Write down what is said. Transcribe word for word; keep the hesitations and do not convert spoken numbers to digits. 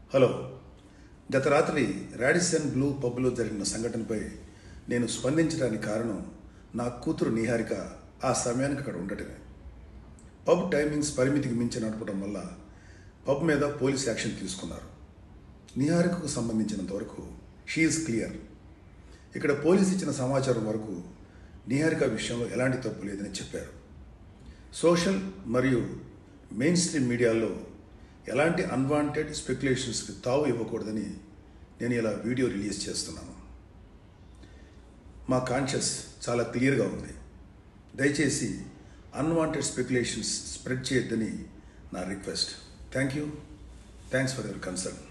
Hello, గత రాత్రి Radisson Blu పబ్లో జరిగిన సంఘటనపై నేను స్పందించడానికి కారణం నా కూతురు నిహారిక ఆ సమయానికి అక్కడ ఉండటమే. పబ్ టైమింగ్స్ పరిమితికి మించి నడపడం వల్ల పబ్ మీద పోలీస్ యాక్షన్ తీసుకున్నారు. నిహారికకు సంబంధించినంత వరకు షీ ఈజ్ క్లియర్. ఇక్కడ పోలీసు ఇచ్చిన సమాచారం వరకు నిహారిక విషయంలో ఎలాంటి తప్పు లేదని చెప్పారు. సోషల్ మరియు మెయిన్ స్ట్రీమ్ మీడియాలో ఎలాంటి అన్వాంటెడ్ స్పెక్యులేషన్స్కి తావు ఇవ్వకూడదని నేను ఇలా వీడియో రిలీజ్ చేస్తున్నాను. మా కాన్షియస్ చాలా క్లియర్గా ఉంది. దయచేసి అన్వాంటెడ్ స్పెక్యులేషన్స్ స్ప్రెడ్ చేయొద్దని నా request. Thank you. Thanks for your concern.